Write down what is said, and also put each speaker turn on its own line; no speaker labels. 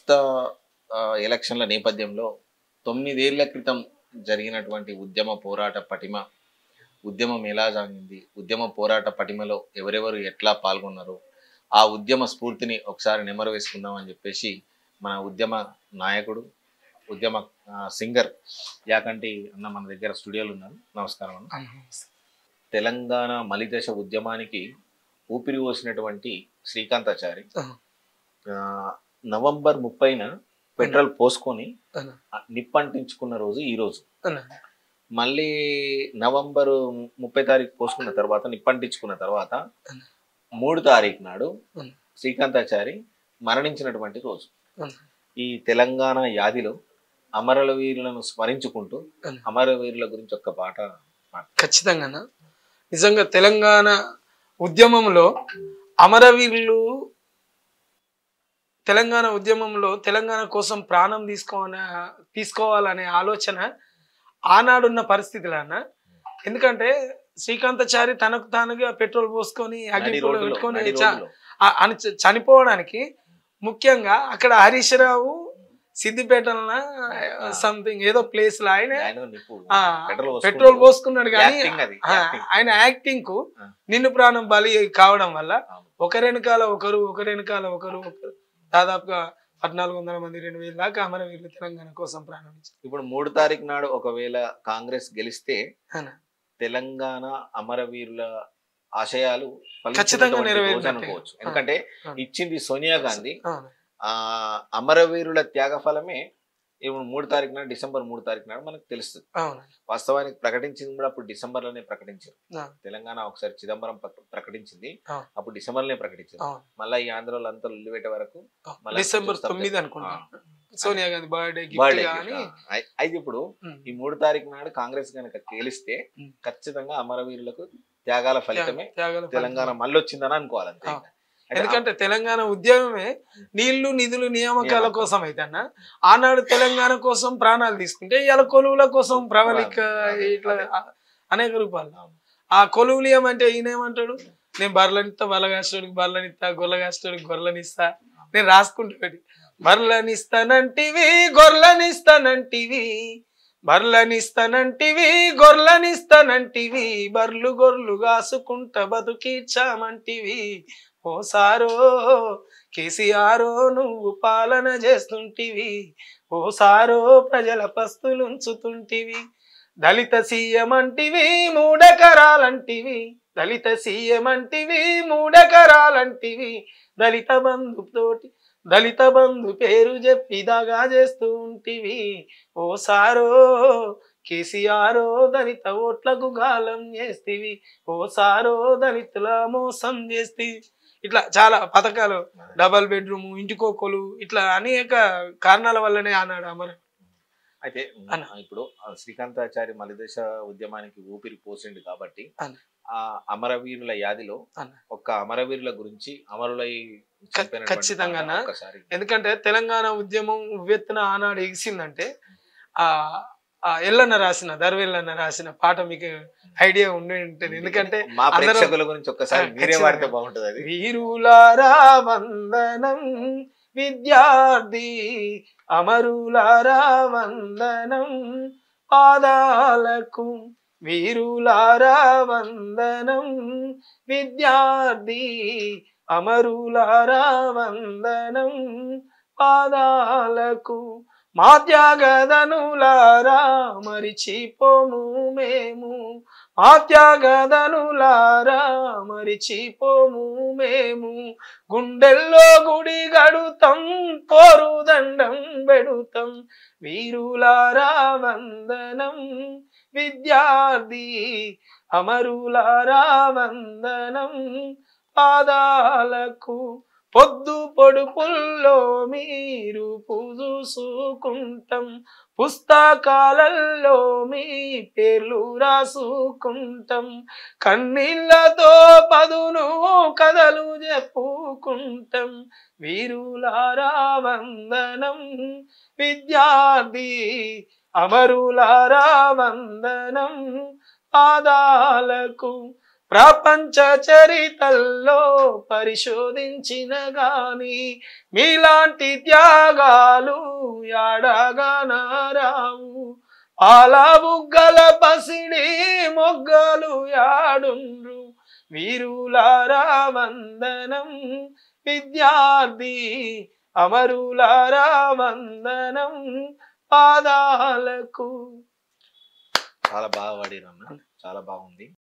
రాష్ట్ర ఎలక్షన్ల నేపథ్యంలో 9 ఏళ్ల క్రితం జరిగినటువంటి ఉద్యమ పోరాట పటిమ, ఉద్యమం ఎలా సాగింది, ఉద్యమ పోరాట పటిమలో ఎవరెవరు ఎట్లా పాల్గొన్నారు, ఆ ఉద్యమ స్ఫూర్తిని ఒకసారి నెమరు వేసుకుందామని చెప్పేసి మన ఉద్యమ నాయకుడు, ఉద్యమ సింగర్ యాకంటి అన్న మన దగ్గర స్టూడియోలో ఉన్నారు. నమస్కారం అన్న. తెలంగాణ మలిదశ ఉద్యమానికి ఊపిరి పోసినటువంటి శ్రీకాంతాచారి నవంబర్ 30న పెట్రోల్ పోసుకొని నిప్పంటించుకున్న రోజు ఈ రోజు. మళ్ళీ నవంబర్ 30 తారీఖు పోసుకున్న తర్వాత నిప్పంటించుకున్న తర్వాత 3 తారీఖు నాడు శ్రీకాంతాచారి మరణించినటువంటి రోజు. ఈ తెలంగాణ యాదిలో అమరవీరులను స్మరించుకుంటూ అమరవీరుల గురించి ఒక్క పాట.
ఖచ్చితంగా నిజంగా తెలంగాణ ఉద్యమంలో అమరవీరులు తెలంగాణ కోసం ప్రాణం తీసుకోవాలనే ఆలోచన ఆనాడున్న పరిస్థితులన్న. ఎందుకంటే శ్రీకాంతాచారి తనకు తానుగా పెట్రోల్ పోసుకొని అగ్నిపుల్ల పెట్టుకొని చనిపోవడానికి ముఖ్యంగా అక్కడ హరీష్ రావు సిద్దిపేటలో సంథింగ్ ఏదో ప్లేస్ లో ఆయన పెట్రోల్ పోసుకున్నాడు. కానీ ఆయన యాక్టింగ్ కు నిన్ను ప్రాణం బలి కావడం వల్ల ఒకరెనకాల ఒకరు దాదాపుగా 1400 మంది 2000 దాకా అమరవీరులు తెలంగాణ కోసం ప్రాణం ఇచ్చారు.
ఇప్పుడు 3 తారీఖు నాడు ఒకవేళ కాంగ్రెస్ గెలిస్తే తెలంగాణ అమరవీరుల ఆశయాలు
ఖచ్చితంగా నెరవేరుకోవచ్చు.
ఎందుకంటే ఇచ్చింది సోనియా గాంధీ. అమరవీరుల త్యాగ ఫలమే ఇప్పుడు 3 తారీఖు నాడు, డిసెంబర్ 3 తారీఖు నాడు మనకు తెలుస్తుంది. వాస్తవానికి ప్రకటించింది కూడా అప్పుడు డిసెంబర్ లోనే ప్రకటించారు. తెలంగాణ ఒకసారి చిదంబరం ప్రకటించింది, అప్పుడు డిసెంబర్ లోనే ప్రకటించారు. మళ్ళీ ఈ ఆంధ్రలో అంతా వెళ్ళిపెట్టే వరకు
డిసెంబర్ 9 అనుకుంటా సోనియా గాంధీ బర్త్డే.
అయితే ఇప్పుడు ఈ 3 తారీఖు నాడు కాంగ్రెస్ కనుక గెలిస్తే ఖచ్చితంగా అమరవీరులకు త్యాగాల ఫలితమే తెలంగాణ మళ్ళీ వచ్చిందని అనుకోవాలంతే.
ఎందుకంటే తెలంగాణ ఉద్యమమే నీళ్లు నిధులు నియామకాల కోసం అయితే అన్న, ఆనాడు తెలంగాణ కోసం ప్రాణాలు తీసుకుంటే ఇవాళ కొలువుల కోసం ప్రవళిక ఇట్లా అనేక రూపాయలు. ఆ కొలువులియం అంటే ఈయనేమంటాడు, నేను బర్రెలనిస్తా బర్రెగాస్టోడికి బర్రెలనిస్తా గొర్రెగాస్టోడికి గొర్రెలనిస్తా, నేను రాసుకుంటే బర్రెలనిస్తానంటివి గొర్రెలనిస్తానంటివి బర్లు గొర్రెలు కాసుకుంటా బతుకీర్చామంటివి. ఓ సారో కేసీఆరో నువ్వు పాలన చేస్తుంటివి, ఓ సారో ప్రజల పస్తులుంచుతుంటివి. దళిత సీఎం అంటివి 3 ఎకరాలంటివి, దళిత బంధు పేరు చెప్పి దాగా చేస్తూ ఉంటివి. ఓ సారో కేసీఆరో దళిత ఓట్లకు గాలం చేస్తీవి, ఓ సారో దళితుల మోసం చేస్తీవి. ఇట్లా చాలా పథకాలు, డబల్ బెడ్రూమ్, ఇంటికోకొలు, ఇట్లా అనేక కారణాల వల్లనే ఆనాడు అమర.
అయితే ఇప్పుడు శ్రీకాంతాచారి మలిదశ ఉద్యమానికి ఊపిరి పోసిండు కాబట్టి ఆ అమరవీరుల యాదిలో ఒక్క అమరవీరుల గురించి అమరులై
ఖచ్చితంగా. ఎందుకంటే తెలంగాణ ఉద్యమం ఉవ్వెత్తున ఆనాడు ఎగిసిందంటే ఎల్లన్న రాసిన దర్వెల్లన్న రాసిన పాట మీకు ఐడియా ఉండి ఉంటుంది. ఎందుకంటే వీరులారా వందనం విద్యార్థి అమరులారా వందనం పాదాలకు, వీరులారా వందనం విద్యార్థి అమరులారా వందనం పాదాలకు, మా త్యాగదనులారా మరిచిపోము మేము, మా త్యాగదనులారా మరిచిపోము మేము, గుండెల్లో గుడి గడుతాం పోరుదండం పెడుతాం, వీరులారా వందనం విద్యార్థి అమరులారా వందనం పాదాలకు. పొద్దు పొడుపుల్లో మీరు పూజూసుకుంటాం, పుస్తకాలలో మీ పేర్లు రాసుకుంటాం, కన్నీళ్లతో పదును కథలు చెప్పుకుంటాం, వీరులారా వందనం విద్యార్థి అమరులారా వందనం పాదాలకు. ప్రపంచ చరితల్లో పరిశోధించిన గాని మీలాంటి త్యాగాలు యాడగానారావు పాల బుగ్గల పసిడి మొగ్గలు యాడుండ్రు వీరులారా వందనం విద్యార్థి అమరులారా వందనం పాదాలకు.
చాలా బాగా పాడిరన్న, చాలా బాగుంది.